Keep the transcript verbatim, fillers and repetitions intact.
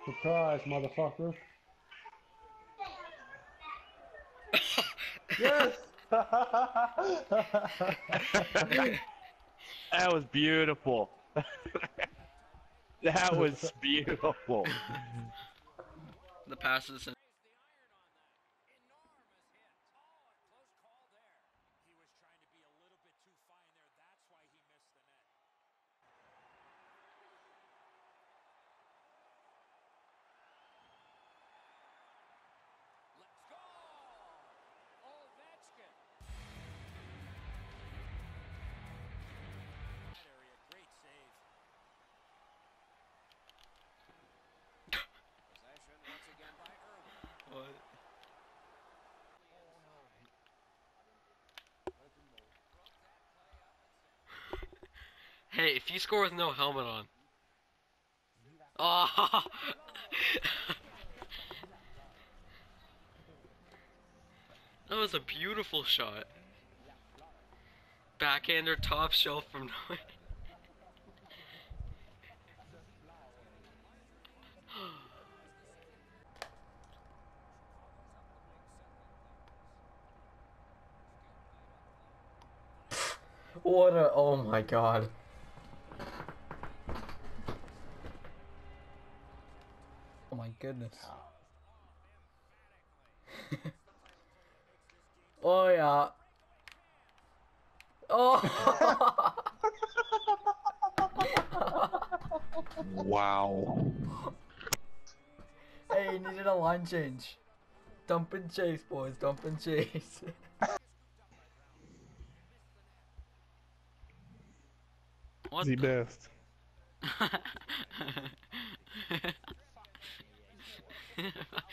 Surprise, motherfucker. Yes! That was beautiful. That was beautiful. The passes and what? Hey, if you score with no helmet on. Oh! That was a beautiful shot. Backhander top shelf from nowhere. What a, oh my god. Oh my goodness. Oh yeah. Oh! Wow. Hey, you needed a line change. Dump and chase, boys. Dump and chase. What The the? best.